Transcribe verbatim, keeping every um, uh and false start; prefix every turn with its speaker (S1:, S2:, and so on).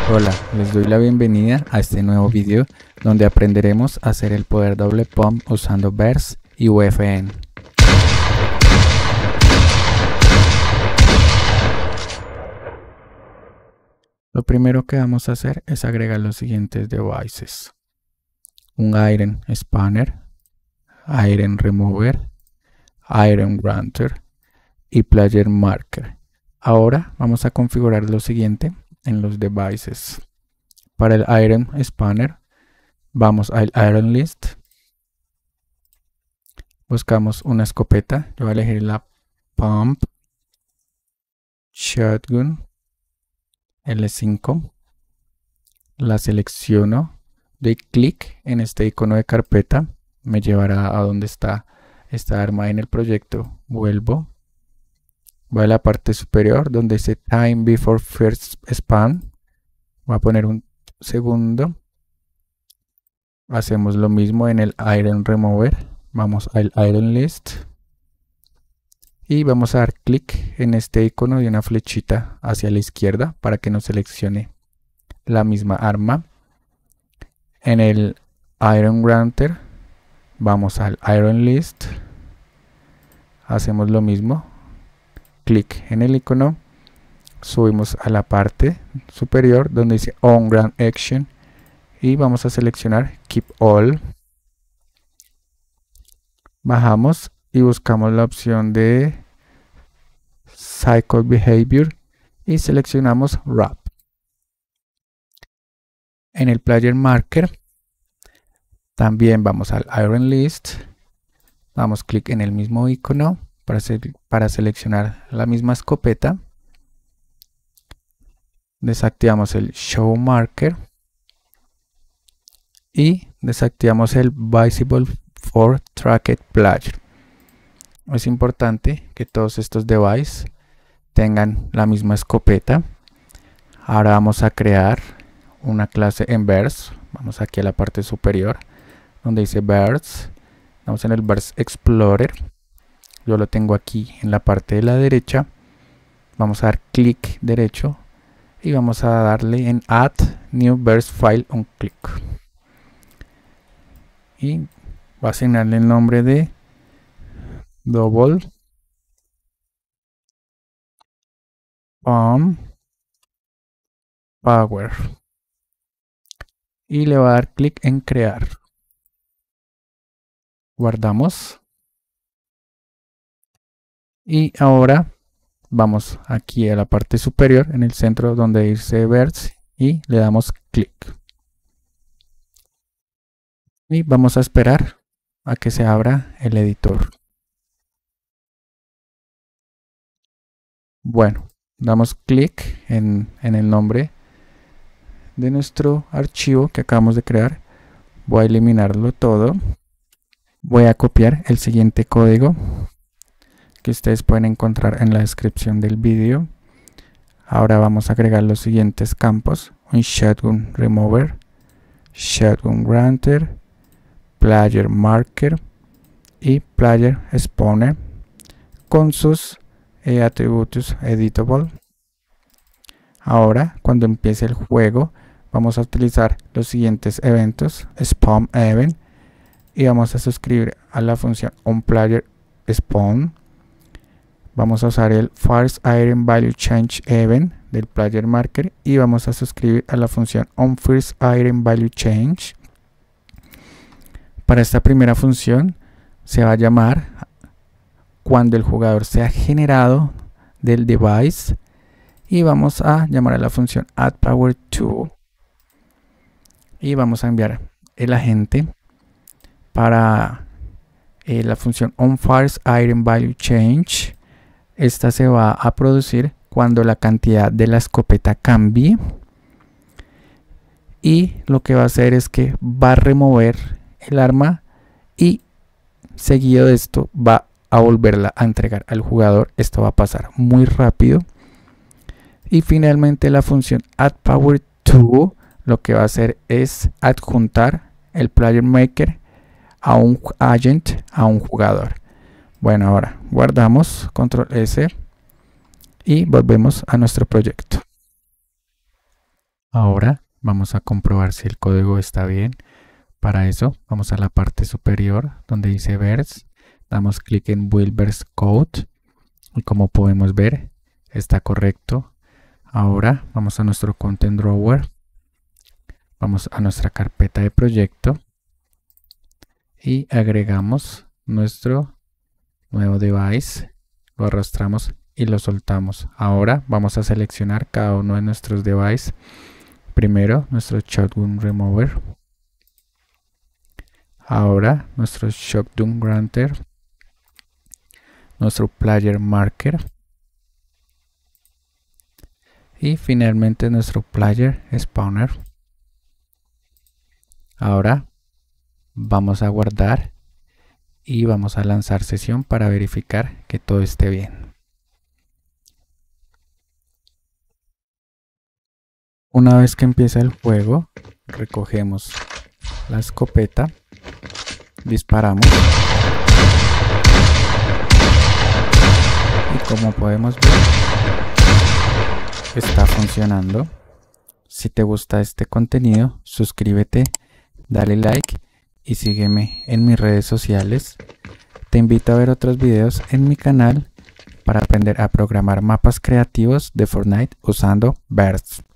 S1: Hola, les doy la bienvenida a este nuevo video donde aprenderemos a hacer el poder doble pump usando Burst y U F N. Lo primero que vamos a hacer es agregar los siguientes devices: un Iron Spanner, Iron Remover, Iron Granter y Player Marker. Ahora vamos a configurar lo siguiente en los devices. Para el Iron Spanner vamos al Iron List, buscamos una escopeta. Yo voy a elegir la Pump Shotgun L cinco, la selecciono, doy clic en este icono de carpeta, me llevará a donde está esta arma en el proyecto. Vuelvo, voy a la parte superior donde dice Time Before First Span, voy a poner un segundo. Hacemos lo mismo en el Iron Remover, vamos al Iron List y vamos a dar clic en este icono de una flechita hacia la izquierda para que nos seleccione la misma arma. En el Iron Granter vamos al Iron List, hacemos lo mismo, clic en el icono, subimos a la parte superior donde dice On Grant Action y vamos a seleccionar Keep All. Bajamos y buscamos la opción de Cycle Behavior y seleccionamos Wrap. En el Player Marker también vamos al Iron List, damos clic en el mismo icono para, para seleccionar la misma escopeta, desactivamos el Show Marker y desactivamos el Visible for Tracked Player. Es importante que todos estos devices tengan la misma escopeta. Ahora vamos a crear una clase en Burst. Vamos aquí a la parte superior donde dice Burst, vamos en el Burst Explorer, yo lo tengo aquí en la parte de la derecha. Vamos a dar clic derecho y vamos a darle en Add New Burst File un clic y va a asignarle el nombre de Double Pump Power y le va a dar clic en crear. Guardamos y ahora vamos aquí a la parte superior en el centro donde dice Burst y le damos clic y vamos a esperar a que se abra el editor. Bueno, damos clic en, en el nombre de nuestro archivo que acabamos de crear. Voy a eliminarlo todo. Voy a copiar el siguiente código que ustedes pueden encontrar en la descripción del vídeo. Ahora vamos a agregar los siguientes campos: un Shotgun Remover, Shotgun Granter, Player Marker y Player Spawner con sus eh, atributos editable. Ahora, cuando empiece el juego, vamos a utilizar los siguientes eventos: Spawn Event, y vamos a suscribir a la función onPlayerSpawn. Vamos a usar el First Iron Value Change Event del Player Marker y vamos a suscribir a la función onFirst Iron Value Change. Para esta primera función se va a llamar cuando el jugador sea generado del device y vamos a llamar a la función addPower2 y vamos a enviar el agente para eh, la función onFirst Iron Value Change. Esta se va a producir cuando la cantidad de la escopeta cambie y lo que va a hacer es que va a remover el arma y seguido de esto va a volverla a entregar al jugador. Esto va a pasar muy rápido. Y finalmente la función addPower2 lo que va a hacer es adjuntar el Player Maker a un agent, a un jugador. Bueno, ahora guardamos, control S y volvemos a nuestro proyecto. Ahora vamos a comprobar si el código está bien. Para eso vamos a la parte superior donde dice Verse, damos clic en Build Verse Code y como podemos ver está correcto. Ahora vamos a nuestro Content Drawer, vamos a nuestra carpeta de proyecto y agregamos nuestro nuevo device, lo arrastramos y lo soltamos. Ahora vamos a seleccionar cada uno de nuestros devices. Primero nuestro Shotgun Remover, ahora nuestro Shotgun Granter, nuestro Player Marker y finalmente nuestro Player Spawner. Ahora vamos a guardar y vamos a lanzar sesión para verificar que todo esté bien. Una vez que empieza el juego, recogemos la escopeta, disparamos y como podemos ver está funcionando. Si te gusta este contenido, suscríbete, dale like y sígueme en mis redes sociales. Te invito a ver otros videos en mi canal para aprender a programar mapas creativos de Fortnite usando Verse.